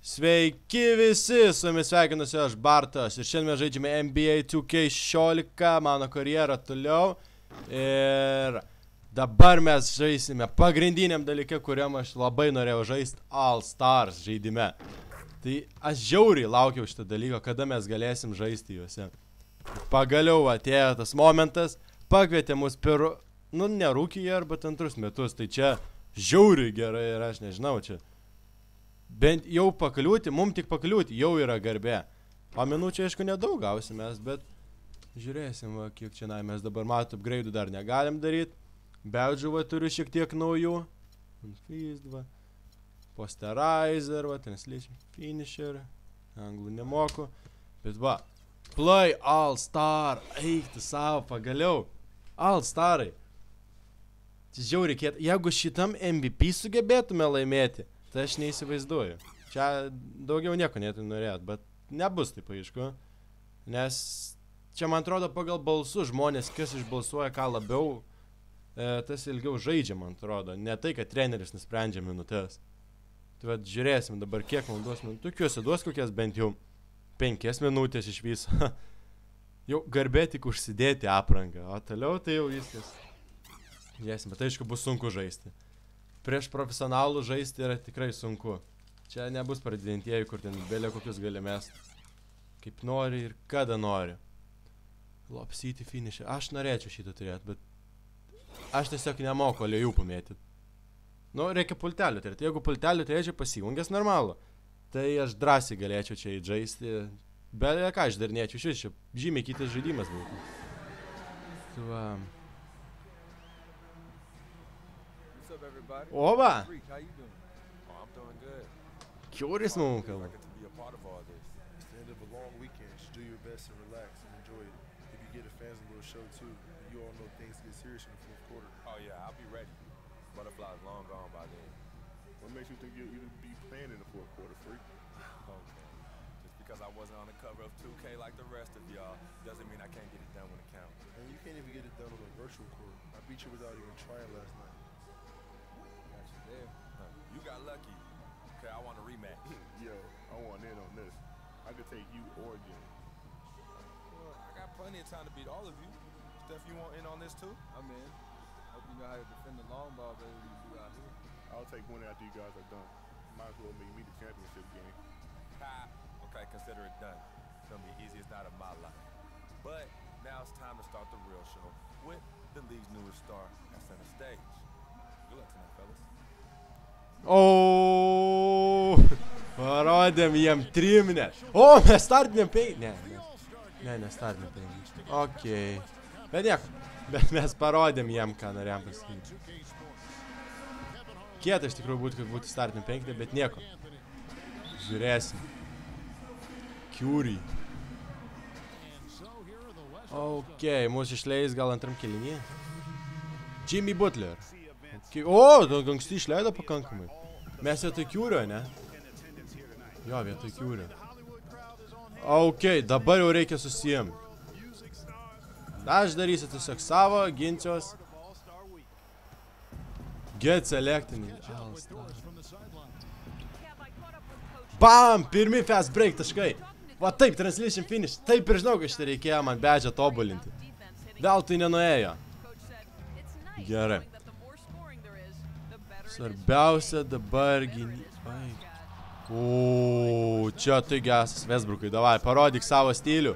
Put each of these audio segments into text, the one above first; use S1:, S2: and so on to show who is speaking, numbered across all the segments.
S1: Sveiki visi, su jumis sveikinuosi aš Bartas ir šiandien mes žaidžiame NBA 2K16, mano karjera toliau ir dabar mes žaisime pagrindiniam dalyke, kuriam aš labai norėjau žaisti All Stars žaidime. Tai aš žiauriai laukiau šitą dalyką, kada mes galėsim žaisti juose. Pagaliau atėjo tas momentas, pakvietė mus per, ne rūkyje arba antrus metus, tai čia žiauriai gerai ir aš nežinau čia. Bent jau pakliūti, mums tik pakliūti, jau yra garbė. O minučių, aišku, nedaug gausimės, bet žiūrėsim, va, kiek čia mes dabar matom, upgrade'ų dar negalim daryti. Badge'ų va turiu šiek tiek naujų. Unfreezed, va. Posterizer, va, translation finisher. Anglų nemoku. Bet va, play All Star. Eik tu savo, pagaliau. All Starai. Čia žiauriai reikėtų. Jeigu šitam MVP sugebėtume laimėti, tai aš neįsivaizduoju. Čia daugiau nieko netų norėt, bet nebus taip aišku. Nes čia man atrodo pagal balsų žmonės, kas išbalsuoja ką labiau, tas ilgiau žaidžia, man atrodo. Ne tai, kad treneris nusprendžia minutės. Tai vat žiūrėsim dabar, kiek man duos minutės. Tokiuose duos kokias bent jau 5 minutės iš viso. Jau garbė tik užsidėti aprangą, o toliau tai jau viskas. Žiūrėsim, bet aišku bus sunku žaisti. Prieš profesionalų žaisti yra tikrai sunku. Čia nebus pradedantieji, kur ten belė kokius gali mest. Kaip nori ir kada nori. Lopsyti finisher. Aš norėčiau šitą turėti, bet aš tiesiog nemoku aliejų pamėtyti. Nu, reikia pultelių turėti. Jeigu pultelių turėčiau pasijungęs normalų, tai aš drąsiai galėčiau čia įžaisti. Bet ką aš darnėčiau, šis čia žymiai kitas žaidimas būtų. Va. Oba! Kiuris mums kalba.
S2: You got lucky. Okay, I want a rematch.
S3: Yo, I want in on this. I could take you or Jim.
S2: Well, I got plenty of time to beat all of you. Steph, you want in on this too?
S4: I'm in. Hope you know how to defend the long ball better than you do out here.
S3: I'll take one after you guys are done. Might as well make me the championship game.
S2: Ha! Okay, consider it done. It's gonna be the easiest night of my life. But now it's time to start the real show with the league's newest star at center stage. Good luck tonight, fellas.
S1: O, parodėm jiem trimnę. O, mes startinėm 5. Ne, startinėm 5. Okei. Bet nieko. Bet mes parodėm jiem, ką norėjom pasakyti. Kieta iš tikrųjų būtų, kad būtų startinėm 5, bet nieko. Žiūrėsim. Curry. Okei, mūsų išleis gal antram kėlinį. Jimmy Butler. O, anksti išleido pakankamai. Mes vietoj Currio, ne? Jo, vietoj Currio. Okei, dabar jau reikia susijimti. Aš darysiu tiesiog savo, ginčios. Get selectinį. Bam! Pirmi fast break taškai. Va taip, translation finish. Taip ir žinau, kad šitą reikėjo man badge'ą tobulinti. Vėl tai nenuėjo. Gerai. Svarbiausia dabar gynybai. O, čia tai gesas Westbrookui. Davai, parodyk savo stilių.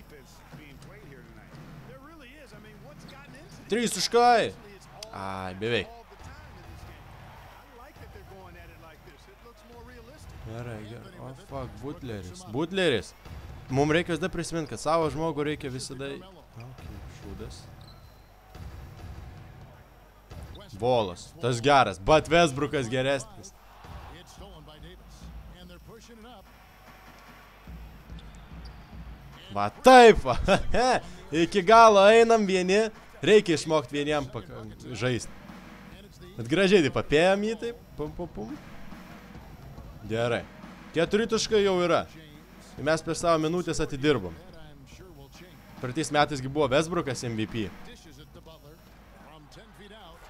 S1: 3 taškai. Ai, beveik. Gerai. O, fuck, Butleris. Butleris. Mums reikia visada prisiminti, kad savo žmogų reikia visada... Ok, šūdas. Volas. Tas geras. Bet Westbrookas geresnis. Va taip va. Iki galo einam vieni. Reikia išmokti vieniem žaisti. Bet gražiai taip apėjom jį taip. Pum. Gerai. 4 taškai jau yra. Ir mes per savo minutės atidirbom. Praeitais metais buvo Westbrookas MVP.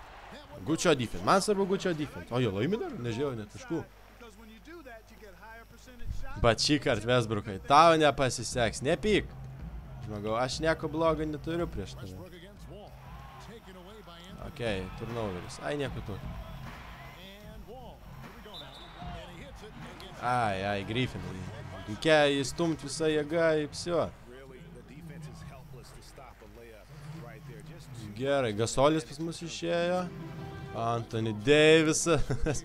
S1: Gučio defense. Man svarbu Gučio defense. O, jie laimi dar? Nežiūrėjau net taškų. Bet šį kartą Westbrookai, tau nepasiseks, nepyk. Žmogau, aš nieko blogo neturiu prieš tave. Okei, turnoveris. Ai, nieko tokio. Ai, Griffinai. Reikia įstumti visą jėgą į psio. Gerai, Gasolis pas mus išėjo. Anthony Davisas.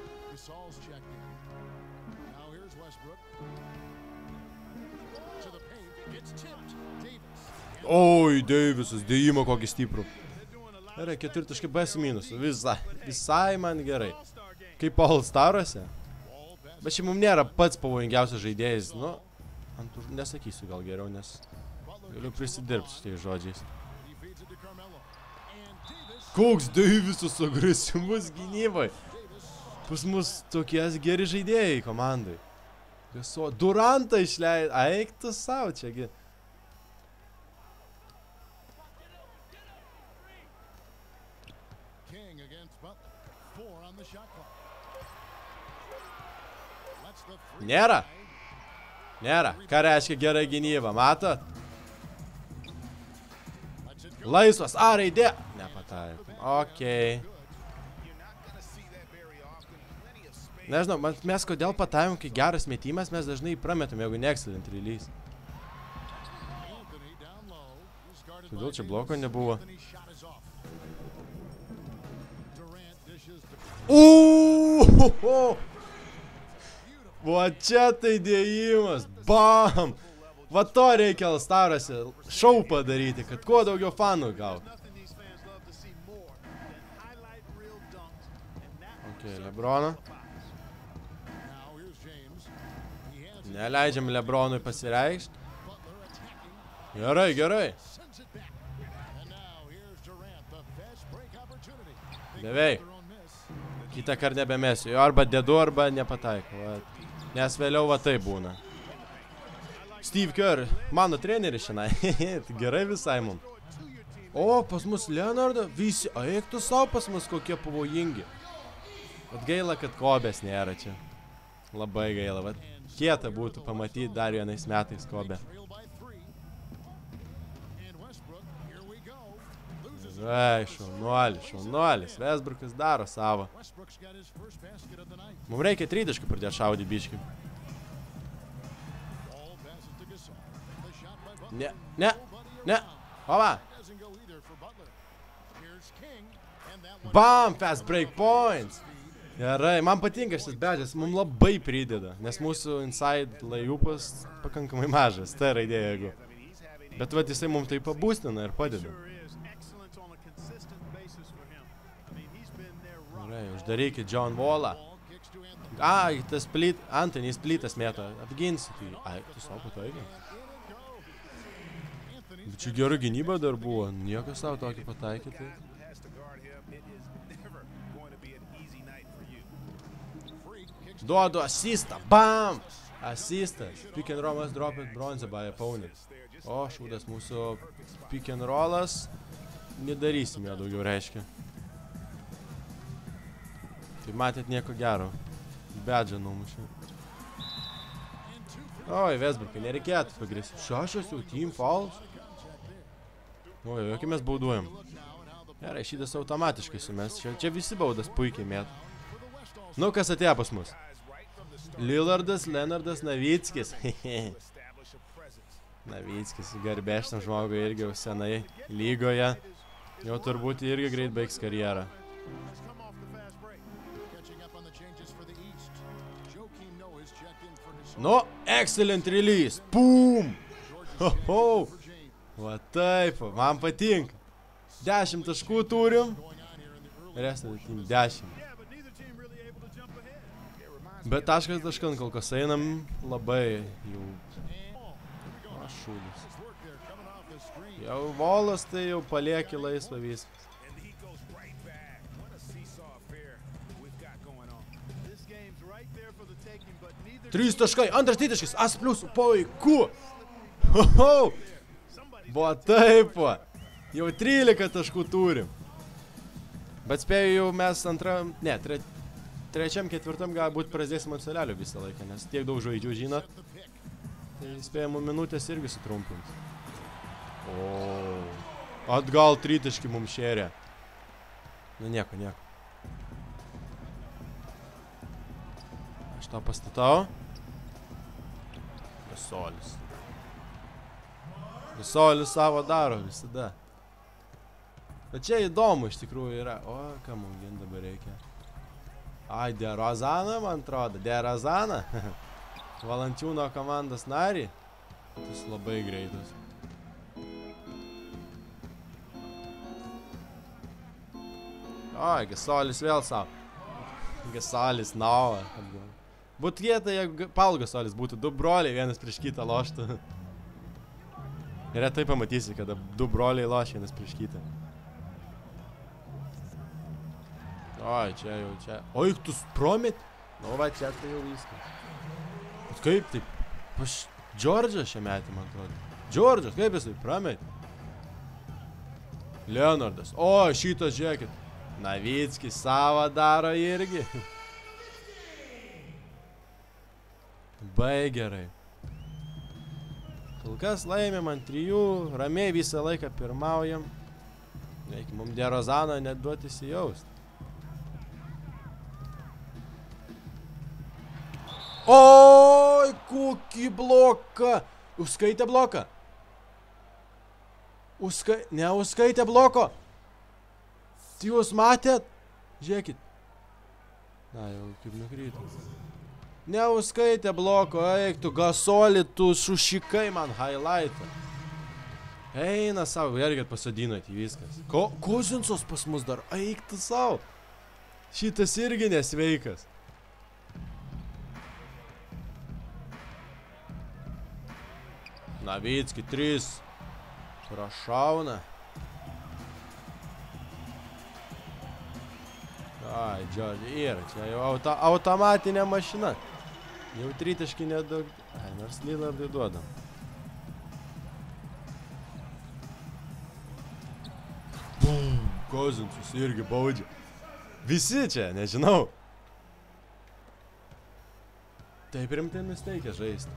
S1: Oi, Davisas, dėjimo kokį stiprų. Gerai, 4 B- minusų. Visai man gerai. Kaip All Staruose. Bet šiaip mums nėra pats pavojingiausias žaidėjas. Nu, nesakysiu gal geriau, nes galiu prisidirbti su tais žodžiais. Koks Davisas agresyvus gynybai. Pas mus tokie geri žaidėjai komandai. Durantą išleid. Eik tu savo čiagi. Nėra. Nėra. Ką reiškia gera gynyba, matot? Laisvas, A raidė. Nepataiko. Okei. Nežinau, mes kodėl patavim, kai geras metimas, mes dažnai prametam, jeigu ne excellent release. Kodėl čia bloko nebuvo? Va čia tai dėjimas. Bam! Va to reikia All Staruose šou padaryti, kad kuo daugiau fanų gautų. Ok, Lebrono. Neleidžiam Lebronui pasireikšti. Gerai, gerai. Beveik. Kitą kartą nebemesiu. Jo arba dedu, arba nepataiko. Nes vėliau va tai būna. Steve Kerr, mano treneris šiandien. Gerai visai mum. O, pas mus Leonardo. Visi, eik tu savo pas mus kokie pavojingi. Vat gaila, kad Kobės nėra čia. Labai gaila. Vat kieta būtų pamatyti dar vienais metais Kobę. Ai, šaunuolis. Westbrookas daro savo. Mums reikia 30 pradėti šaudyti biškį. Ne. Ova. Bam, fast break points. Gerai, man patinka šis bedžas, mums labai prideda, nes mūsų inside lajupas pakankamai mažas, tai raidė jeigu. Bet vat jisai mums tai pabūstina ir padeda. Gerai, uždarykit John Wallą. Ai, tas plyt, Anthony plytas mėto, apginsi tai. Ai, tu savo pataikai. Bet čia gera gynyba dar buvo, niekas savo tokį pataikė tai. Duodu asistą, bam! Asistas. Pick and rollas dropped bronze by opponent. O, šūdas mūsų pick and rollas. Nedarysim jo daugiau reiškia. Tai matėt nieko gero. Bedžą numušė. Oi, Westbrookai, nereikėtų agresyviai. 6 jau team fouls. Oi, jokį mes bauduojam. Gerai, šitas automatiškai sumes. Čia visi baudas puikiai mėtų. Nu, kas atėjo pas mus? Lillardas, Leonardas, Navickis. Navickis, garbė šitam žmogui irgi jau senai lygoje. Jau turbūt irgi greit baigs karjerą. Nu, excellent release. Pum! Ho-ho! Va taip, man patinka. 10 taškų turim. Restą 10. Bet taškas taškan kol kas einam labai jau. O, šūdis. Jau Volas tai jau palieki laisvą viskas. 3 taškai, antras taškas, as plius, puiku. Ho-ho! Buvo taip, jau 13 taškų turim. Bet spėjau jau mes trečiam, ketvirtam gali būti prasidėsim ant salelio visą laiką, nes tiek daug žaidžių, žinot. Tai spėjamų minutės irgi sutrumpins. O, atgal tritaškį mums šėrė. Nu nieko. Aš tą pastatau. Gasolis savo daro visada. Bet čia įdomu iš tikrųjų yra. O, ką mums vien dabar reikia? Ai, DeRozana, man atrodo. DeRozana. Valančiūno komandos narį. Jis labai greitas. Oi, Gasolis vėl savo. Gasolis, nauja. Būtų vieta, jeigu Paul Gasolis būtų du broliai, vienas prieš kitą loštų. Retai pamatysi, kada du broliai loš vienas prieš kitą. Oi, čia. Oi, tu spromit? Nu, va, čia tai jau viskas. Bet kaip taip? Aš Džordžas šią metį, man atrodo. Džordžas, kaip jisai pramėt? Leonardas. O, šitas, žiūrėkit. Navickis savo daro irgi. Bai gerai. Kol kas laimėm ant 3, ramiai visą laiką pirmaujam. Reikia mums DeRozano net duoti įsijaust. Oi, kokį bloką. Užskaitė bloką. Neužskaitė bloko. Jūs matėt? Žiūrėkit. Na, jau kaip nukrytų. Neužskaitė bloko, eik tu Gasolį, tu šušikai man highlightą. Eina savo, irgi pasadinot į viskas. Kozinsos pas mus dar, eik tu savo. Šitas irgi nesveikas. Navicki 3. Prašauna. Ai, Džordži, yra, čia jau automatinė mašina. Jau tritaškį nedaug. Ai, nors Lillardui duodam. Bum, Kozinsus irgi baudžia. Visi čia, nežinau. Taip rimtai nusteikia žaisti.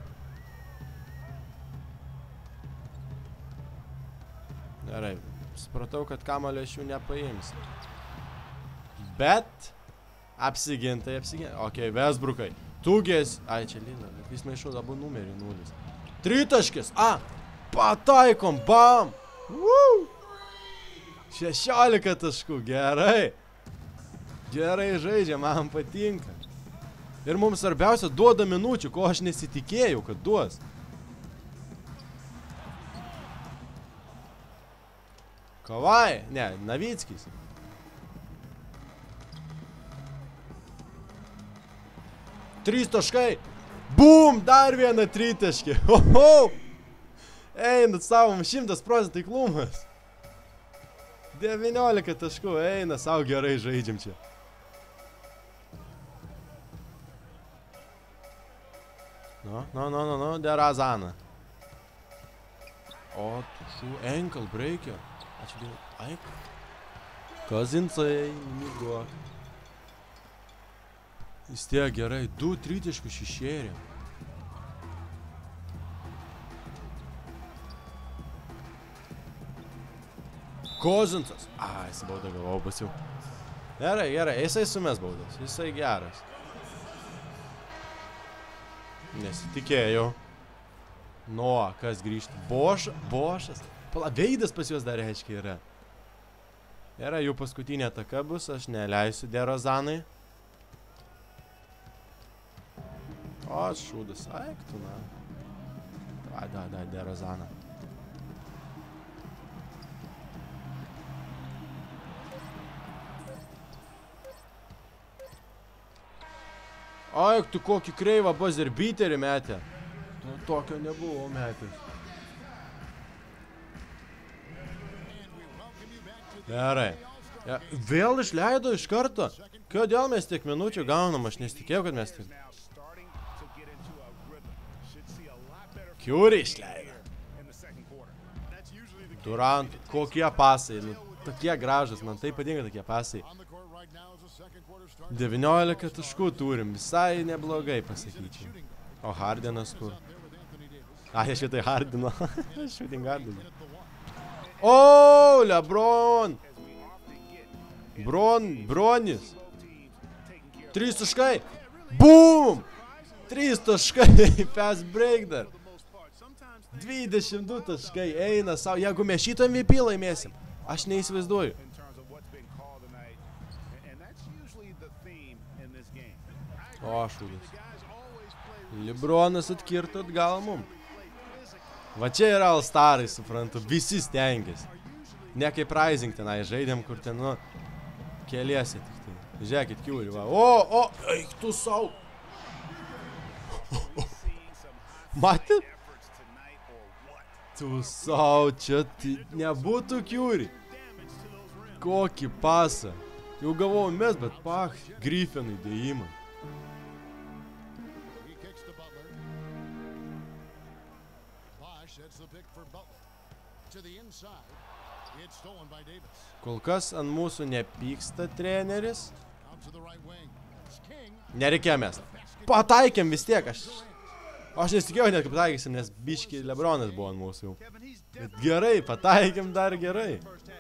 S1: Gerai, supratau, kad kamalio iš jų nepaims. Bet apsigintai. Ok, Westbrookai. Tugės. Ai, čia Lillardas. Vis maišau abu numerį 0. Tritaškis. Pataikom. Bam. 16 taškų. Gerai. Gerai žaidžia. Man patinka. Ir mums svarbiausia duoda minučių, ko aš nesitikėjau, kad duos. Kawhi. Ne, Navickis. Trys taškai. Bum, dar vieną tritaškį. Oho. Eina savo 100% taiklumas. 19 taškų. Eina savo, gerai žaidžiam čia. Nu, DeRozana. O, tušų, ankle breaker. Ačiū Dievui. Aik. Kozinsai, mygo. Vis tiek gerai, 2 tritaškus išėrė. Kozinsas. Jis baudą gavau pasiau. Gerai, jisai sumės baudas, jisai geras. Nesitikėjau. Noa, kas grįžta? Bošas. Pala, veidas pas juos dar reiškia yra. Gerai, jų paskutinė ataka bus, aš neleisiu DeRozanai. O, šūdas, aik tu, na. Da, DeRozana. Aik tu, kokį kreivą buzzer beaterį metė. Tokio nebuvo metęs. Gerai. Vėl išleido iš karto. Kodėl mes tiek minučių gaunam? Aš nesitikėjau, kad mes tiek. Kiuri išleido. Durant, kokie pasai. Nu, tokie gražus, man taip patinka tokie pasai. 19 taškų turim, visai neblogai pasakyčiau. O Hardenas kur? Ai, šitai Hardino. Shooting Hardino. O, LeBron! Bronis. 3 taškai. Boom! 3 taškai. Fast break dar. 22 taškai. Eina savo. Jeigu mes šitą MVP laimėsim, aš neįsivaizduoju. O, šūdas. LeBronas atkirto atgal mum. Va čia yra All-Starai, suprantu. Visi stengiasi. Ne kaip Rising tenai žaidėm, kur ten, nu, keliesi tik tai. Žiūrėkit, Kiuri, va. O, eik tu sau. Matė? Tu sau, čia nebūtų Kiuri. Kokį pasą. Jau gavau mes, bet pach, Griffinui dėjimą. Kol kas ant mūsų nepyksta treneris. Nereikėjo mes. Pataikėm vis tiek. Aš nesitikėjau net, kaip pataikysim, nes biški LeBronas buvo ant mūsų. Bet gerai, pataikėm dar gerai.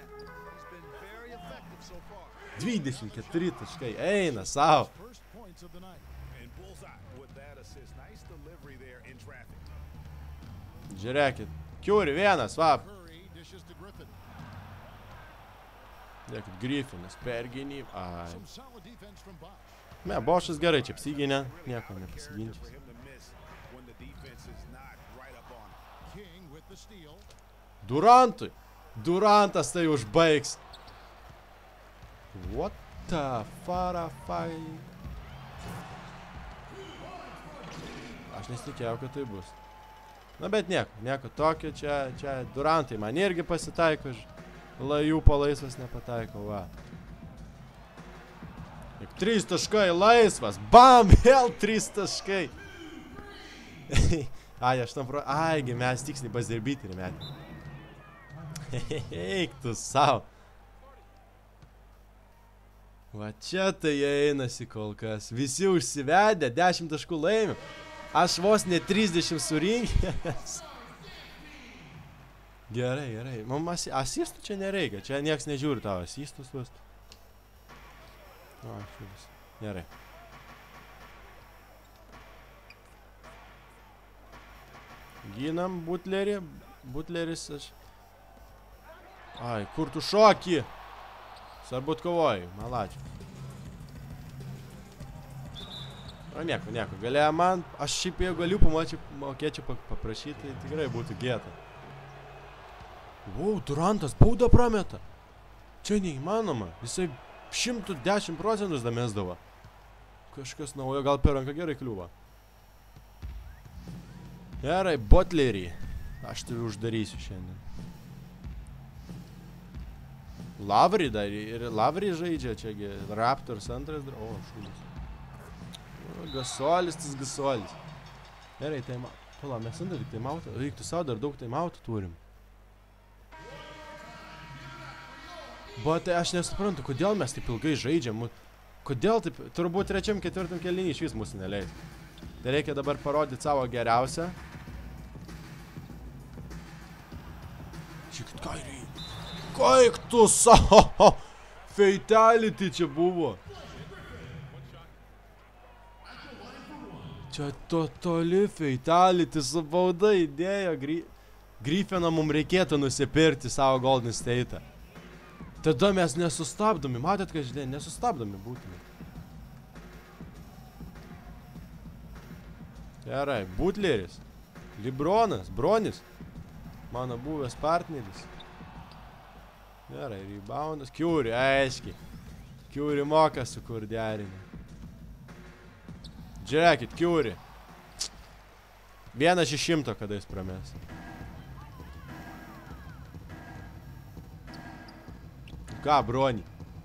S1: 24 taškai. Eina savo. Žiūrėkit. Kiuri vienas, va. Žiūrėkit, Griffinas per gynybą. Ai. Ne, Bošas gerai čia apsigynė. Nieko nepasiginčys. Durantui. Durantas tai užbaigs. What the farafai. Aš nesitikėjau, kad tai bus. Na, bet nieko tokio. Čia Durantai man irgi pasitaiko. Lajų po laisvas nepataiko, va. 3 taškai laisvas. Bam, vėl 3 taškai. Ai, 8 Aigi, mes tiksliai pasidirbyti ir metį. Eik tu sau. Va čia tai einasi kol kas. Visi užsivedę, 10 taškų laimių. Aš vos ne 30 surinkęs. Gerai. Mums asistų čia nereikia. Čia nieks nežiūri tavo asistus. O, šiūris. Gerai. Gynam Butlerį. Butleris aš... Ai, kur tu šoki? Svarbu atkovoji. Malačiu. O, nieko. Galėjo man... Aš šiaip jau galiu mokėčiau paprašyti, tai tikrai būtų gėta. Wow, Durantas baudą prameta. Čia neįmanoma. Jisai 110% damesdavo. Kažkas naujo, gal per ranką gerai kliūva. Gerai, Butlerį. Aš tave uždarysiu šiandien. Lavry dar ir Lavry žaidžia čiagi. Raptors antras. O, šūdas. Gasolis, tas Gasolis. Gerai, taimautų. Pala, mes ant tik taimautų. Reiktų savo dar daug taimautų turim. Bet tai aš nesuprantu, kodėl mes taip ilgai žaidžiam. Kodėl taip, turbūt 3-4 kėlinį iš vis mūsų neleis. Tai reikia dabar parodyti savo geriausią. Žiūrėkit, kairiai. Kaik tu savo. Fatality čia buvo. Čia totali fatality su bauda įdėjo. Griffiną mums reikėtų nusipirkti savo Golden State'ą. Tada mes nesustabdomi. Matėt, kad žinai, nesustabdomi būtume. Gerai, Butleris. LeBronas, Bronis. Mano buvęs partneris. Gerai, reboundas. Kiuri, aiškiai. Kiuri moka sukur derinį. Žiūrėkit, Kiuri. 1 iš 100 kada jis pramės. Ką, Broni?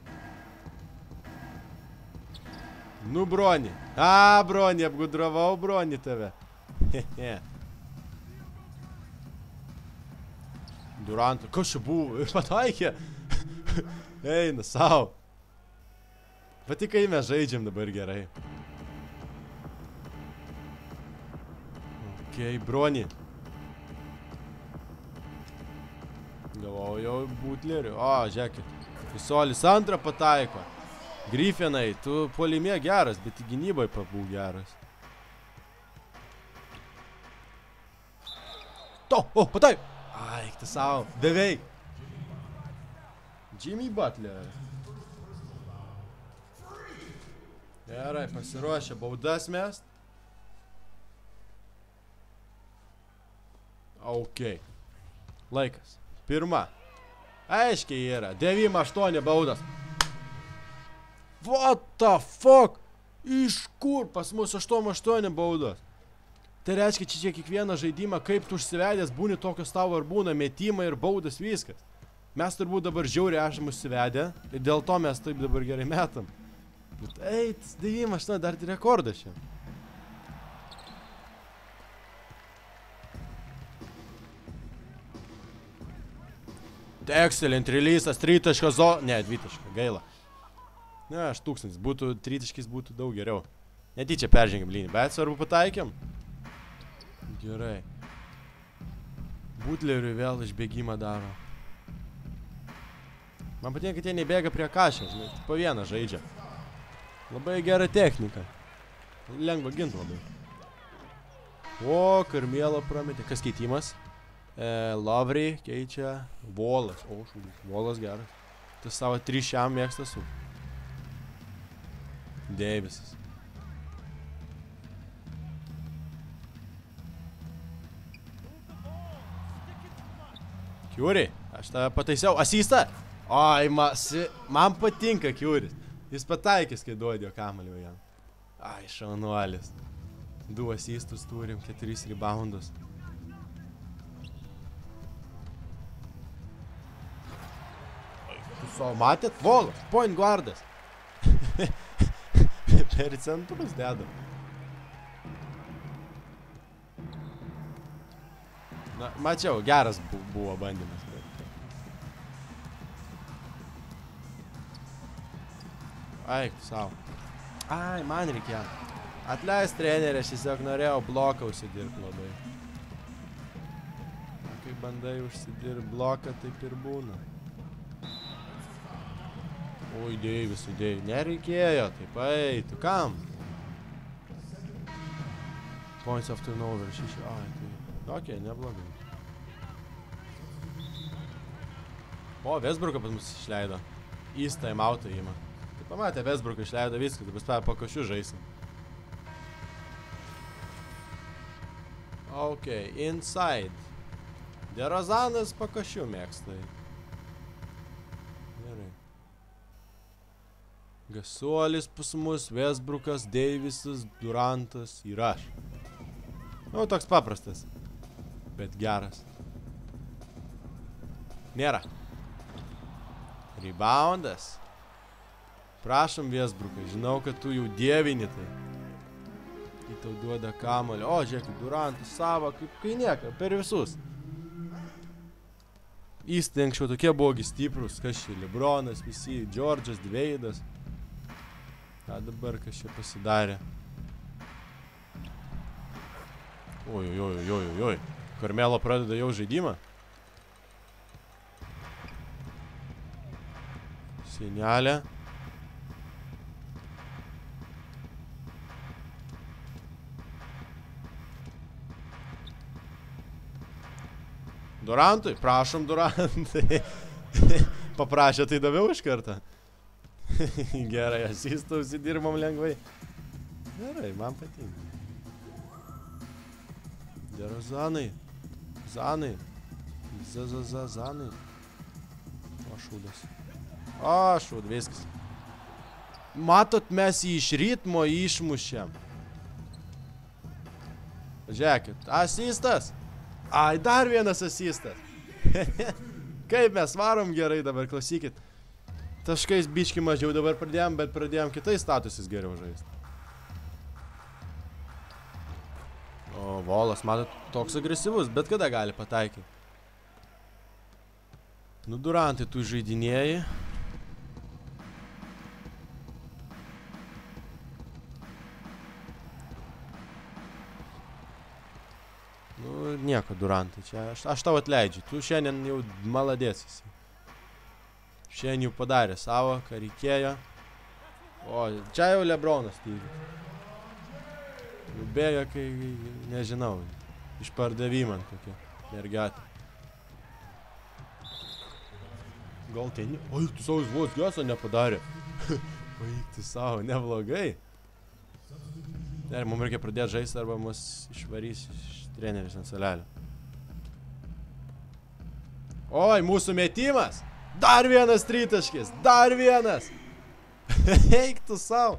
S1: Nu, Broni. A, Broni, apgudravau, Broni, tave. Hehe. Durantą. Kas čia buvo? Pataikė. Eina, savo. Bet tik kai mes žaidžiam dabar gerai. Okei, Broni. Galvoju jau Butleriu. O, žiūrėkit. Visolis antrą pataiko. Griffinai, tu puolimė geras, bet į gynybai pabūk geras. Pataik! Ai, tu savo. Beveik. Jimmy Butler. Gerai, pasiruošę baudas mest. Ok. Laikas. Pirma. Aiškiai yra. 9-8 baudas. What the fuck? Iš kur pas mus 8-8 baudos? Tai reiškia, čia kiekvieną žaidimą, kaip tu užsivedęs, būni tokios tavo ar būna metimai ir baudas viskas. Mes turbūt dabar žiauriai esam užsivedę ir dėl to mes taip dabar gerai metam. Bet eit, 9-8 dar rekordas čia. Excellent release'as, 3 zona. Ne, 2, gaila. Ne, 1000, būtų 3 būtų daug geriau. Netyčia peržengėm liniją, bet svarbu pataikėm. Gerai. Butleriui vėl išbėgimą daro. Man patinka, kad jie nebėga prie kašio, žinai, po vieną žaidžia. Labai gera technika. Lengva ginti labai. O, Karmėlą prametė. Kas keitimas? Lavry keičia Volas. O, šūdis. Volas geras. Tu savo 3 šiam mėgsta su. Deivisas. Kiuri, aš tave pataisiau. Asistą? Oi, man patinka Kiuris. Jis pataikys, kai duodė kamalį jam. Ai, šaunuolis. 2 asistus turim, 4 reboundus. Jūs savo matėt? Volas, point guardas. Per centrus dedam. Na, mačiau, geras buvo bandymas. Ai, savo. Ai, man reikėjo. Atleis trenerį, aš tiesiog norėjau bloką užsidirbti labai. Kai bandai užsidirbti bloką, taip ir būna. Oi, Deivis, nereikėjo, taip, eitų, kam? Points of turnover, 6, ai, tai, ok, neblogai. O, Westbrook'ą pas mus išleido. East timeout'ą įma. Tai pamatė, Westbrook'ą išleido viską, tai pas pakašių žaisim. Ok, inside. DeRozanas pakašių mėgsta. Gerai. Gasuolis pas mus, Westbrook'as, Davisas, Durantas ir aš. Nu, toks paprastas. Bet geras. Nėra. Reboundas. Prašom, Westbrook'ai, žinau, kad tu jau dievini tai. Kai tau duoda kamuolį. O, žiūrėk, Durantas savo, kaip kai nieka, per visus. Įstai anksčiau tokie buvogi stiprus, kas čia, Lebronas, visi, Džordžas, Dveidas. Ką dabar kas čia pasidarė? Oi. Karmelo pradeda jau žaidimą. Senelė. Durantui, prašom Durantai. Paprašė, tai daviau iš kartą. Gerai, asistą užsidirbam lengvai. Gerai, man patinka. DeRozanai. Zanai. Zanai. O, šūdas. O, šūd, viskas. Matot, mes jį iš ritmo išmušėm. Žiūrėkit, asistas. Ai, dar vienas asistas. Kaip mes varom gerai dabar, klausykit. Taškais biški mažiau dabar pradėjom, bet pradėjom kitais statusis geriau žaisti. O, Volas, matot, toks agresyvus, bet kada gali pataikyti. Nu, Durantai, tu žaidinėjai. Nu, nieko, Durantai, čia aš tau atleidžiu. Tu šiandien jau maladės esi. Šiandien jau padarė savo, ką reikėjo. O, čia jau Lebronas tyri. Bėga, kai, nežinau, išpardavimą kokia mergetė. Gal ten... Oi, tu savo vos geso nepadarė. Vaik, tu savo, neblogai. Ir mums reikia pradėti žaisti, arba mus išvarys iš treneris ant salelio. Oi, mūsų metimas! Dar vienas tritaškis! Dar vienas! Eik tu savo!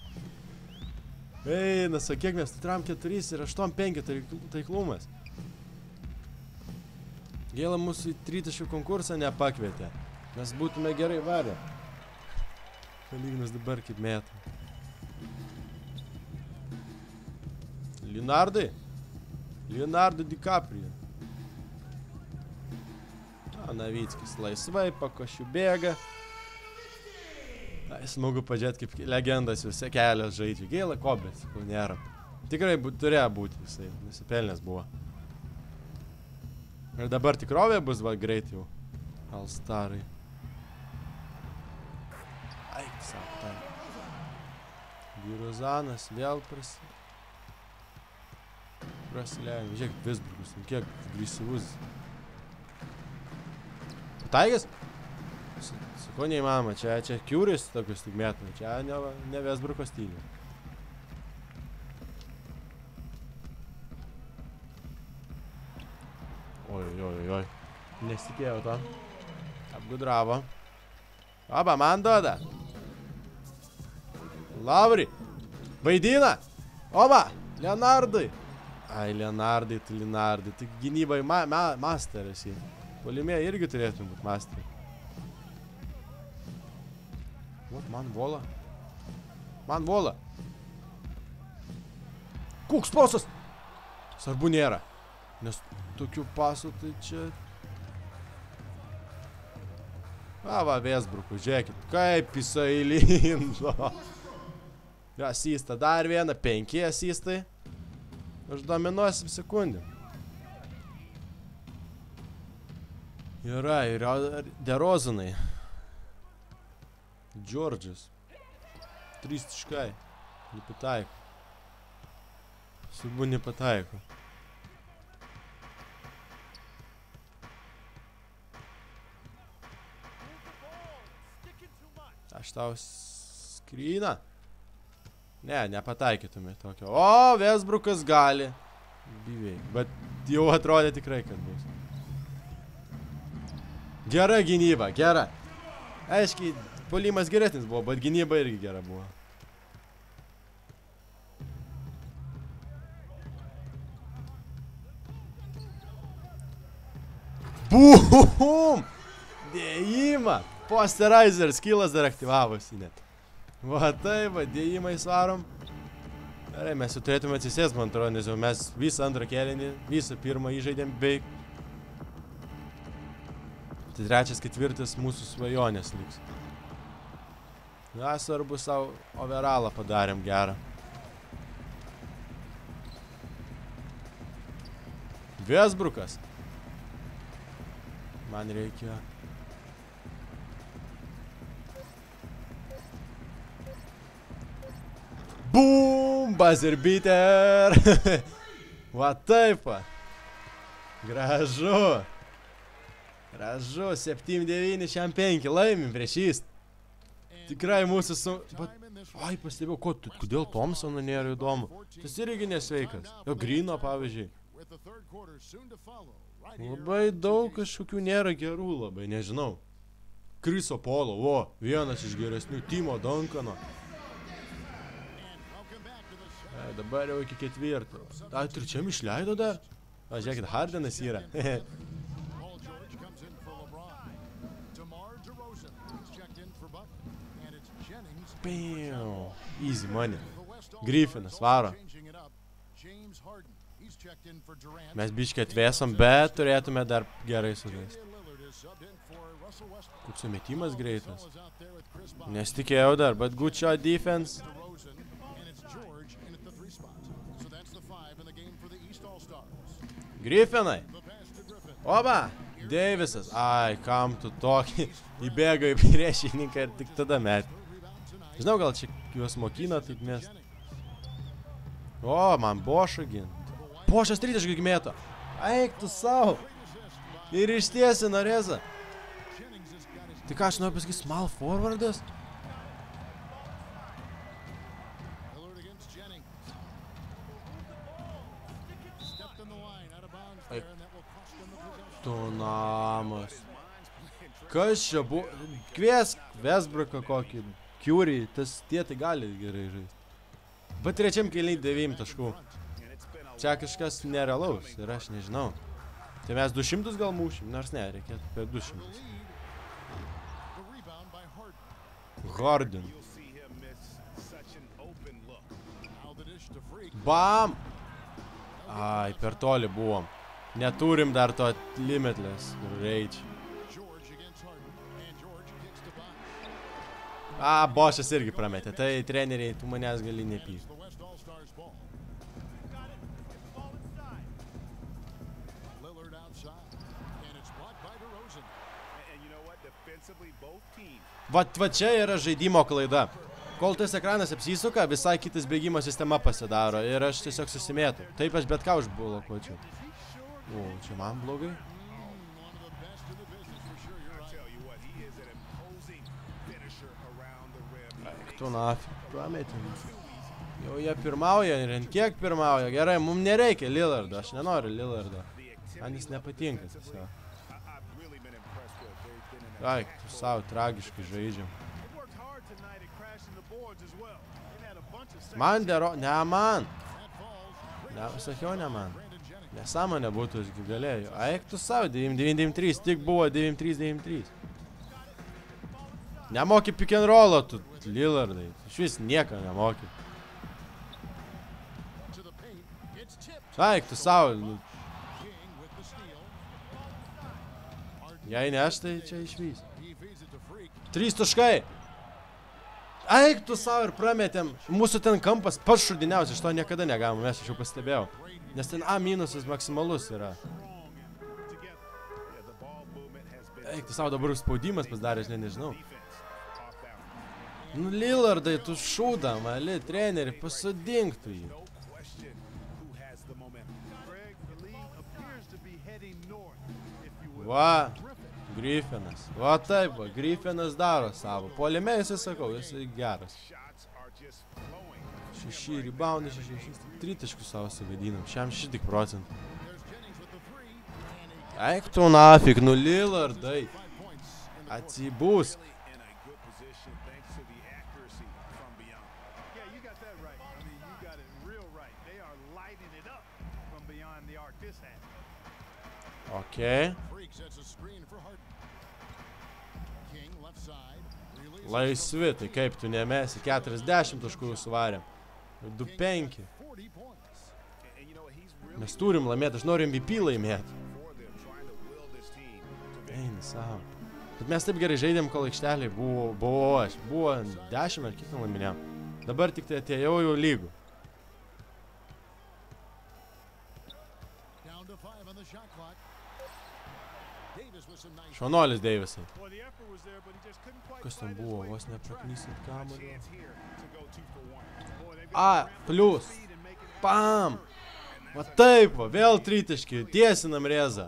S1: Eina, su kiek mes turėjom 4 ir 8-5 taiklumas. Gėla mūsų į tritaškių konkursą nepakvietė. Mes būtume gerai varę. Palyginus dabar kaip metam. Leonardai? Leonardo DiCaprio. Navickis laisvai, pakošiu bėga. Smagu pažiūrėti, kaip legendas visai kelias žaidžia. Gaila Kobės, kol nėra. Tikrai turėjo būti visai, nusipelnęs buvo. Ir dabar tikrovė bus va greit jau. All-starai. Aik, sako, tai. Girozanas vėl prasileidžiam. Žiūrėk, Vesbrukas, kiek agresyvus. Pataigas? Sako, neįmanoma, čia Kiuris tokius tik metai, čia ne Vesbruko stilių. Oi. Nesitikėjau to. Apgudravo. Oba, man duoda. Lauri. Vaidina. Oba, Leonardai. Ai, Leonardai, tu Leonardai. Tik gynybai masteris jį. Puolime irgi turėtum būti masterį. Vat, man vola. Koks pasas? Svarbu nėra. Nes tokių pasų tai čia... Va, Vesbrukų, žiūrėkit, kaip jisai lindo. Asistą dar vieną, 5 asistai. Aš dominuosim sekundėm. Yra, ir DeRozanai. Džordžas. 3 taškai. Nepataiko. Svarbu nepataiko. Aš tau skryną. Ne, nepataikytumė tokio. O, Vesbrukas gali. Beveik. Bet jau atrodė tikrai, kad bus. Gera gynyba, gera. Aiškiai, puolimas geresnis buvo, bet gynyba irgi gera buvo. Bum! Dėjimą! Posterizer skillas dar aktyvavosi net. Va taip, va, dėjimai svarom. Gerai, mes jau turėtume atsisės, man atrodo, nes jau mes visą antrą kėlinį, visą pirmą įžaidėm beveik. Tai 3, 4 mūsų svajonės liks. Na, svarbu savo overalą padarėm gerą. Vesbrukas. Man reikia... Bum! Buzzer beater! Va taip! Gražu! Gražu! 7-9 šiam 5 laimim prieš jis. Tikrai mūsų su... Ai, pastebėjau, kodėl Thompsono nėra įdomu. Tas irgi nesveikas. Jo Grino, pavyzdžiui. Labai daug kažkokių nėra gerų labai, nežinau. Chriso Polo, o, vienas iš geresnių, Timo Duncano. Dabar jau iki 4. A, 3 išleido dar? A, žiūrėkit, Hardenas yra. Easy money. Griffinas varo. Mes biškai atvėsom, bet turėtume dar gerai sužaisti. Koks metimas greitas. Nesitikėjau dar, but good shot defense. Griffinai. Oba. Davisas. Ai, kam tu tokį. Įbėga į priešininką ir tik tada met. Žinau, gal čia juos mokina taip mest. O, man Bošą gint. Bošas 30 mėto. Eik tu savo. Ir ištiesi Narezą. Tai ką aš noriu pasakyti, small forwardas? Eik. Tu namas. Kas čia buvo? Kviesk Westbrooką kokį. Curry, tas tie tai gali gerai žaisti. Bet trečiam kėliniai 9 taškų. Čia kažkas nerealaus ir aš nežinau. Tai mes 200 gal mūšim, nors ne, reikėtų apie 200. Harden. Bam! Ai, per toli buvom. Neturim dar to limitless rage. A, Bošas irgi prametė. Tai treneriai, tu manęs gali nepysti. Va čia yra žaidimo klaida. Kol tas ekranas apsisuka, visai kitas bėgimo sistema pasidaro ir aš tiesiog susimėtų. Taip aš bet ką užblokuočiau. O, čia man blogai. Eik tu nafig, prametim. Jau jie pirmauja ir ant kiek pirmauja. Gerai, mums nereikia Lillardo, aš nenoriu Lillardo. Man jis nepatinka tiesiog. Ai, tu savo tragiškai žaidžiam. Man dero... Ne man. Ne, sakiau ne man. Nesąmonė būtų, aš galėjau. Eik tu savo, 9-9-3, tik buvo 9-3-9-3. Nemoki pick and rollo, tu Lillardai. Iš vis nieko nemoki. Eik tu savo. Jei ne aš, tai čia išvys. 3 taškai. Eik tu savo ir prametėm. Mūsų ten kampas pats šudiniausias, iš to niekada negavom, mes aš jau pastebėjau. Nes ten A minusas maksimalus yra. Eik tu savo, dabar spaudimas pasidarė, aš nežinau. Nu Lillardai, tu šūda, mali, treneri, pasodink tu jį. Va, Griffinas. Va taip, va, Griffinas daro savo. Puolime jisai sakau, jisai geras. 6 reboundai, 6, 3 taškus savo suvedinam. Šiam šitik procentų. Eik tu nafig, nu Lillardai. Atsibūs. Okei. Laisvi, tai kaip tu nemesi, 40 taškų suvarėm. 2-5. Mes turim laimėti, aš noriu MVP laimėti. Eina savo. Bet mes taip gerai žaidėm, kol aikšteliai buvo 10 ar kiek laiminėjom. Dabar tik tai atėjau jau lygų. Šonolis Davisai. Kas ten buvo, vos nepraknysit kamuolio. A, plius. Pam. Va taip, va, vėl tritaškį, tiesinam Rezą.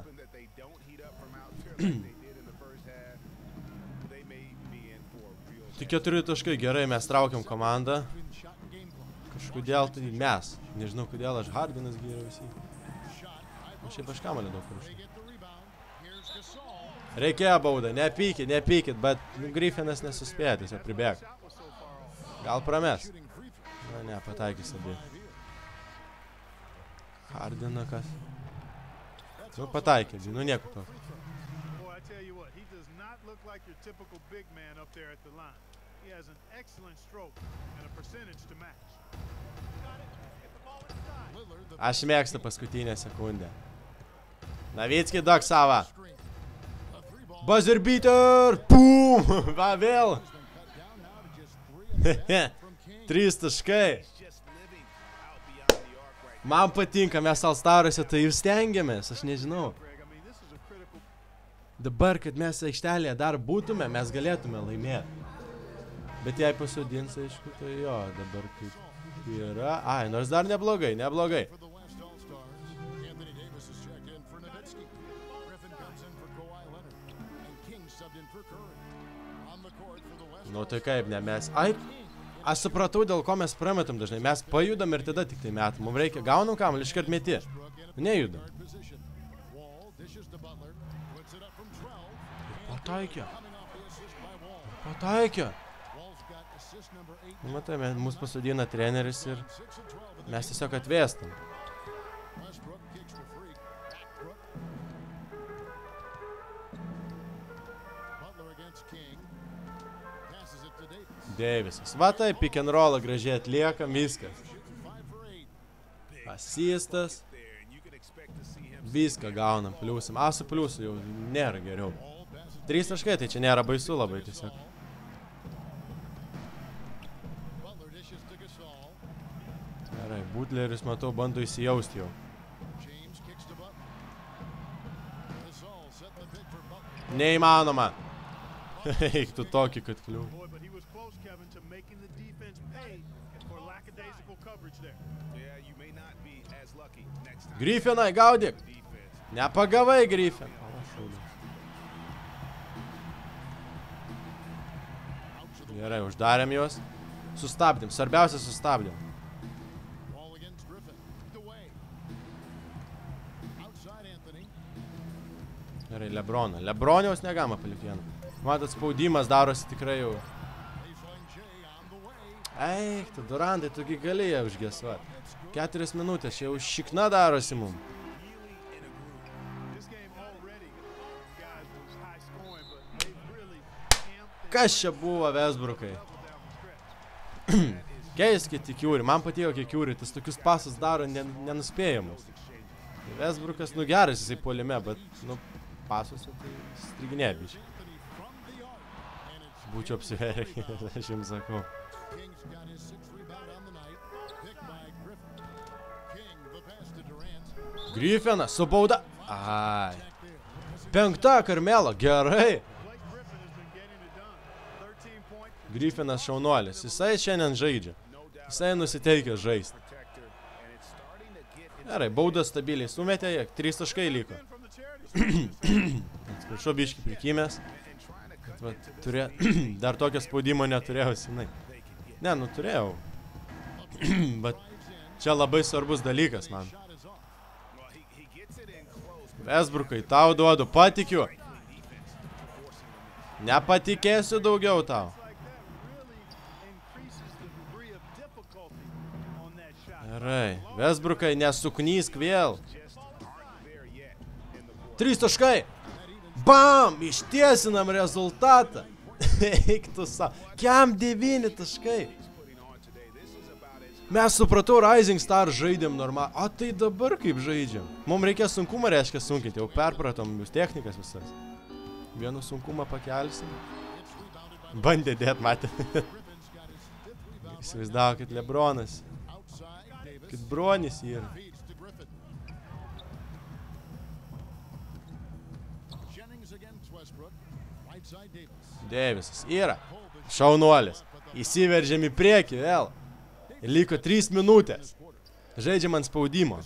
S1: Tik 4 taškai, gerai, mes traukiam komandą. Kažkodėl tai mes. Nežinau kodėl, aš Hardinas gyriau visi. O šiaip aš kamuolį daug prašau. Reikėjo baudą, nepykit, bet Griffinas nesuspėjo, tiesiog pribėg. Gal prames. Na, ne, pataikys abi. Hardina kas? Nu, pataikė, nu nieko to. Aš mėgstu paskutinę sekundę. Navicki duok savo. Buzzer beater! Pum! Va vėl! 3 taškai. Man patinka, mes All-Staruose tai jūs stengiamės, aš nežinau. Dabar, kad mes aikštelėje dar būtume, mes galėtume laimėti. Bet jei pasodins, aišku, tai jo, dabar kaip yra. Ai, nors dar neblogai, neblogai. Nu tai kaip, ne mes. Ai, aš supratau, dėl ko mes prametam dažnai. Mes pajudam ir tada tik tai metam. Mums reikia, gaunam kamuolį, iškart meti. Nejudam. Pataikė. Pataikė. Matai, mūsų pasodina treneris ir mes tiesiog atvėstam. Davisas. Va tai, pick and rollą gražiai atliekam, viskas. Asistas. Viską gaunam, pliusim. A su pliusu jau nėra geriau. 3 taškai, tai čia nėra baisu labai tiesiog. Gerai, Butleris, matau, bando įsijausti jau. Neįmanoma. Eik tu tokį, kad kliū. Griffinai, gaudyk. Nepagavai, Griffin. Gerai, uždarėm juos. Sustabdėm, svarbiausia sustabdėm. Gerai, Lebroną. Lebroniaus negama palikti vieną. Matot, spaudimas darosi tikrai jau. Eik, tu Durantai, tugi galėjai užgesuoti. 4 minutės, čia jau šikna darosi mum. Kas čia buvo, Westbrookai? Keiskit į Kiurį, man patiko Kiurį, tas tokius pasus daro nenuspėjamus. Westbrookas, nu geras jisai puolime, bet, nu, pasuose tai striginė biškai. Būčiau apsiverkęs, aš jums sakau. Griffinas su bauda. Ai. 5 Karmelo, gerai. Griffinas šaunuolis, jisai šiandien žaidžia. Jisai nusiteikė žaisti. Gerai, baudas stabiliai sumetė, 3 taškai liko. Atsiprašau, biškį prikimęs. Dar tokio spaudimo neturėjau senai. Ne, nu turėjau. Bet čia labai svarbus dalykas man. Westbrookai, tau duodu, patikiu. Nepatikėsiu daugiau tau. Gerai, Westbrookai, nesuknysk vėl. 3 taškai. Bam! Ištiesinam rezultatą. Eik tu savo. Kiam 9 taškai. Mes supratau, Rising Star žaidėm normaliai. O tai dabar kaip žaidžiam? Mums reikia sunkumą, reiškia sunkinti. Jau perpratom jūs technikas visas. Vienu sunkumą pakelsim. Bandė dėt, matė. Įsivaizdavo, kad Lebronas. Kad Bronis yra. Davisas yra. Šaunuolis. Įsiveržėm į priekį vėl. Liko 3 minutės. Žaidžiam ant spaudimo.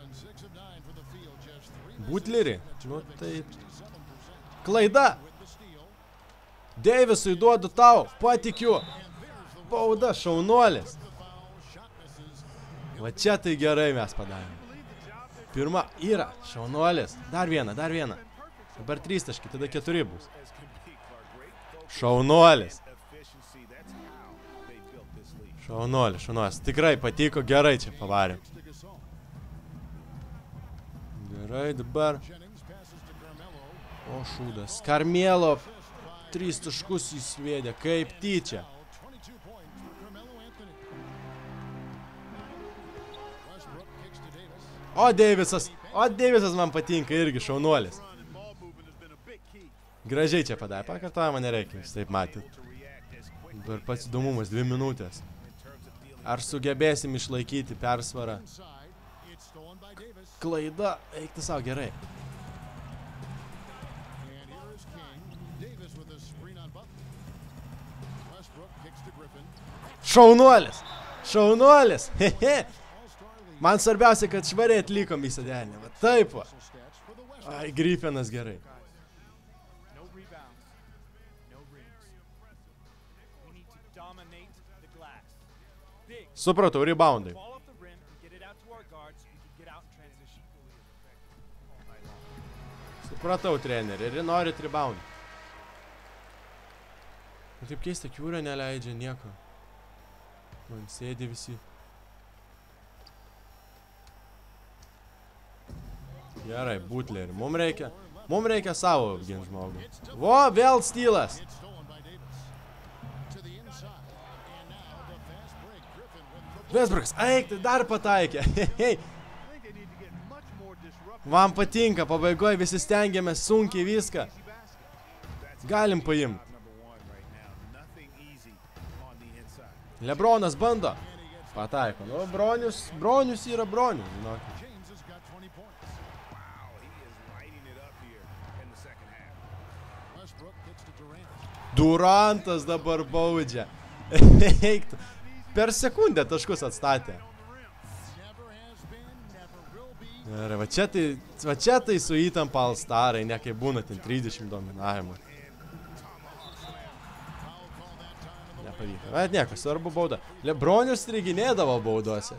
S1: Butlerį? Nu tai... Klaida. Davisui duodu tau. Patikiu. Bauda, šaunuolis. Va čia tai gerai mes padarėm. Pirma yra. Šaunuolis. Dar vieną, dar vieną. Dabar 3 taškai, tada 4 bus. Šaunuolis. Šaunuolis, šaunuolis. Tikrai patiko, gerai čia pavarėm. Gerai, dabar. O šūdas. Karmelo 3 taškus įsvėdė, kaip tyčia. O Davisas man patinka irgi, šaunuolis. Gražiai čia padarė, pakartojama nereikia, jūs taip matėt. Dabar pats įdomumas, 2 minutės. Ar sugebėsim išlaikyti persvarą? klaida. Eik tu savo gerai.
S5: And here is King. Davis with a screen on Butler. Westbrook kicks to Griffin.
S1: Šaunuolis. Šaunuolis. Hehe.
S5: All-star lead.
S1: Man svarbiausia, kad švariai atlikom visą dieną. Va taip va.
S5: Stats for the West.
S1: Ai, Griffinas gerai.
S6: No rebounds, no rings. We need to dominate the glass. Big.
S1: Supratau, reboundai.
S6: Ball off the rim, get it out to our guards, we can get out in transition. All night long.
S1: Supratau, treneri. Ir norit rebound. Nu, taip keista, Kiūrio neleidžia nieko. Man sėdi visi. Gerai, Butleri. Mums reikia savo apginti žmogų. Vo, vėl stylas.
S5: It's stolen by Davis. To the inside. And now the fast break. Griffin with the
S1: Westbrooks, eik, tai dar pataikė. Hei.
S6: I think they need to get much more disruptive.
S1: Man patinka, pabaigoje visi stengiamės sunkiai viską. Galim paimti.
S2: Number one right now. Nothing easy on the inside.
S1: Lebronas bando. Pataiko. Nu, bronius yra bronius. Žinokit.
S5: James has got 20 points.
S2: Wow, he is lighting it up here in the second half.
S5: Westbrook kicks to Durant.
S1: Durantas dabar baudžia. Eik tu. Per sekundę taškus atstatė.
S5: Never has been, never will be.
S1: Ir va čia tai su įtampa All-Starai, ne kaip būna ten 30 dominavimų.
S5: Foul call that time in the
S1: Nepavyko. Bet nieko, svarbu bauda. Lebronius striginėdavo baudose.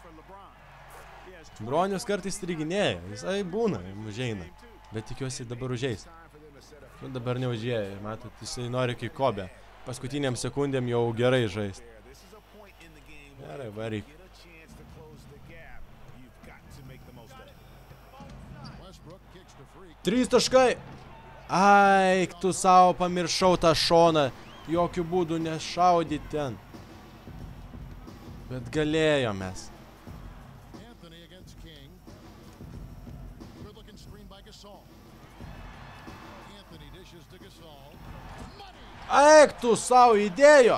S1: Bronius kartais striginėja, jisai būna, užeina. Bet tikiuosi dabar užeis. Nu dabar neužėja, matot, jisai nori kai Kobe. Paskutiniam sekundėm jau gerai žaist.
S2: This is a point in the game
S1: Gerai, varyk.
S2: get a chance to close the gap. You've got to make the most of it.
S5: Westbrook kicks to Freak.
S1: 3 taškai. Aik, tu savo pamiršau tą šoną. Jokių būdų nešaudyti ten. Bet galėjom mes.
S5: Anthony against King. Good looking screen by Gasol. Anthony dishes to Gasol. Money!
S1: Aik, tu savo įdėjo.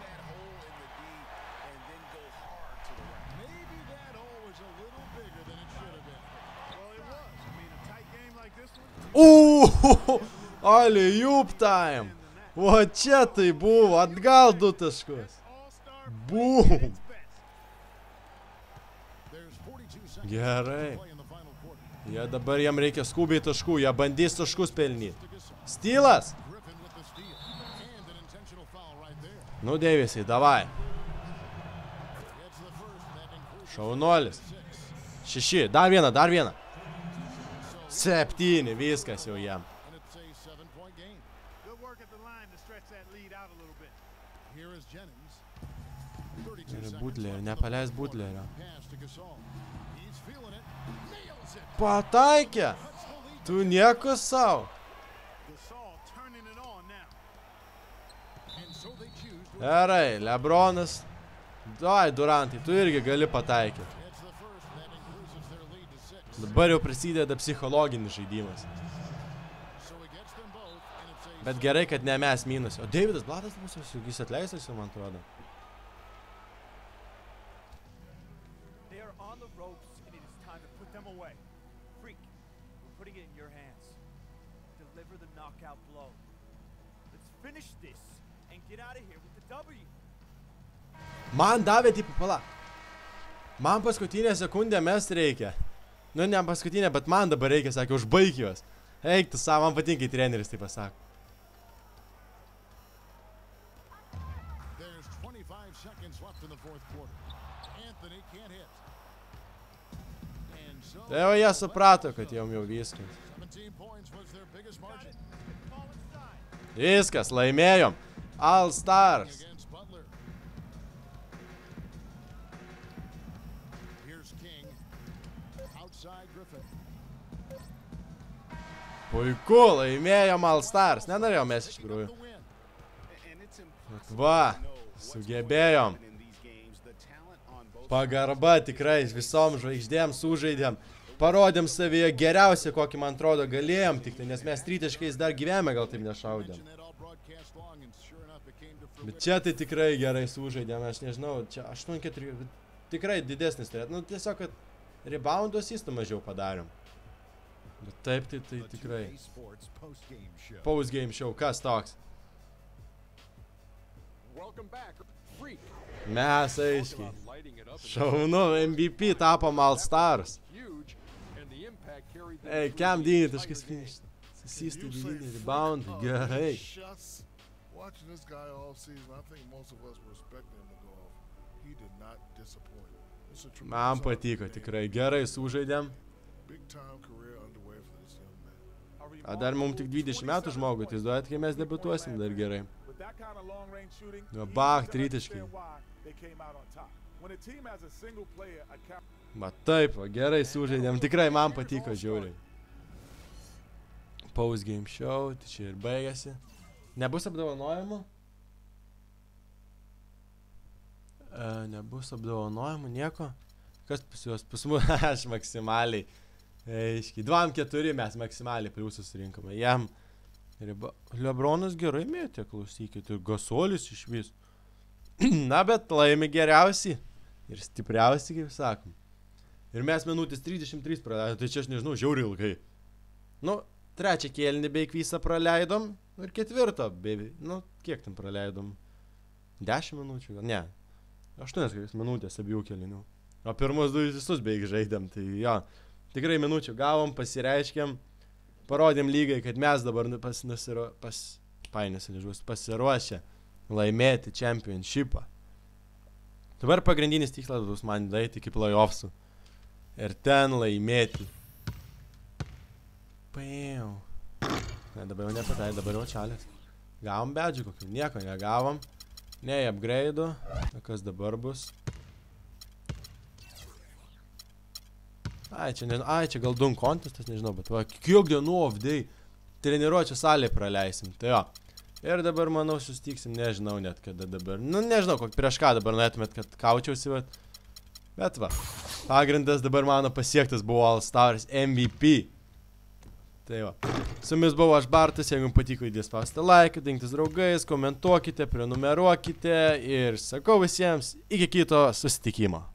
S5: Maybe that hole was a little bigger than it should have been.
S2: Well, it was. I mean, a tight game like this one.
S1: Alley-oop time. O čia tai buvo, atgal 2 taškus.
S2: All-star
S1: Boom.
S5: There's 42 seconds
S1: Gerai.
S5: to play in the final quarter.
S1: Jie dabar jam reikia skubiai taškų, jie bandys taškus pelnyti.
S5: To Gasol.
S1: Stylas.
S5: Griffin with the steal. And an intentional foul right there.
S1: Nu, Deivisai, davai.
S5: Gets the first, that includes
S1: Šaunuolis.
S5: 6.
S1: 6, dar vieną. 7, viskas jau jam.
S5: And it's a 7-point game.
S6: Good work at the line to stretch that lead out a little bit.
S5: Here is Jennings. 32
S1: Ir
S5: seconds
S1: Butlerio,
S5: left.
S1: nepaleis Butlerio.
S5: Pass to Gasol. He's feeling it. Nails it.
S1: Pataikė.
S5: Cuts the lead.
S1: Tu nieko savo.
S6: Gasol turning it on now.
S5: And so they choose to
S1: Gerai, Lebronas. Dai, Durantai, tu irgi gali pataikyti.
S5: Gets the first, that increases their lead to 6.
S1: Dabar jau prasideda psichologinis žaidimas.
S5: So he gets them both, and it's a
S1: Bet gerai, kad ne mes minus. O Davidas Blatas mūsų, jis atleistas jau, man atrodo.
S6: They are on the ropes, and it is time to put them away. Freak, we're putting it in your hands. Deliver the knockout blow. Let's finish this and get out of here with the W.
S1: Man davė tipo pala. Man paskutinę sekundę mest reikia. Nu, ne paskutinę, bet man dabar reikia, sakė, užbaig juos. Eik tu savo, man patinka, kai treneris taip pasako.
S5: There's 25 seconds left in the fourth quarter. Anthony can't hit. And so
S1: Tai jau jie suprato, kad jau viskas.
S5: 17 points was their biggest margin
S6: Ball inside.
S1: Viskas, laimėjom. All Stars.
S5: against Butler. Here's King. Outside Griffin.
S1: Puiku, laimėjom All Stars. Nenorėjom mes iš tikrųjų.
S5: The win.
S2: And it's impossible
S1: Va,
S2: to know what's
S1: sugebėjom.
S2: going to happen in these games. The talent on both
S1: Pagarba tikrai visom žvaigždėm sužaidėm. Parodėm savyje geriausią, kokį man atrodo galėjom tik tai, nes mes tritaškais dar gyvenime gal taip nešaudėm.
S5: Mentioned that all broadcast long, and sure enough, it came to fruition.
S1: Bet čia tai tikrai gerai sužaidėm, aš nežinau, čia 8-4, tikrai didesnis turėtų. Nu tiesiog, kad reboundų asistų mažiau padarėm. Bet taip, tai tikrai. Post-game show, kas toks? Mes aiškiai. Šaunu, MVP tapom All-Stars. Ei, Cam 9 finish. Asistai 9 reboundai, gerai.
S7: Watching this guy all season, I think most of us were expecting him to go off. He did not disappoint.
S1: Man patiko, tikrai gerai sužaidėm.
S7: Big time career underway for this young man.
S1: A dar mums tik 20 metų žmogui, tai duojat, kai mes debutuosim dar gerai. Nu, bach, tritaškai. Va taip, va, gerai sužaidėm, tikrai man patiko žiauriai. Post game show, tai čia ir baigėsi. Nebus apdovanojimų? Nebus apdovanojimų, nieko. Kas pas juos? Pas mus, aš maksimaliai. Aiškiai, 2-4 mes maksimaliai pliusus rinkame. Jam Lebronas gerai mėtė, klausykit, ir Gasolis iš vis. Na, bet laimi geriausiai ir stipriausiai, kaip sakom. Ir mes minutės 33 praleidom, tai čia aš nežinau, žiauriai ilgai. Nu, trečią kėlinį beveik visą praleidom ir ketvirtą beveik, nu, kiek ten praleidom? 10 minučių, gal? Ne, 8 minutės abiejų kėlinių. O pirmus 2 visus beveik žaidėm, tai jo, tikrai minučių gavom, pasireiškėm, parodėm lygai, kad mes dabar pasiruošę laimėti championshipą. Dabar pagrindinis tikslas bus man daeiti iki playoffsų ir ten laimėti. Paėjau. Ne, dabar jau nepatai, dabar jau čalės. Gavom bedžių kokių, nieko negavom. Nei upgrade'ų. Kas dabar bus? Ai, čia gal dunk contestas, nežinau, bet va, kiek dienų off day. Treniruočio salėje praleisim, tai jo. Ir dabar, manau, sustiksim, nežinau net kada dabar. Nu, nežinau, prieš ką dabar norėtumėt, kad kaučiausi, bet va. Pagrindas dabar mano pasiektas buvo All-Stars MVP. Tai va. Su jumis buvo aš Bartas, jeigu jums patiko įdės spausti like, dingtis draugais, komentuokite, prenumeruokite ir sakau visiems iki kito susitikimo.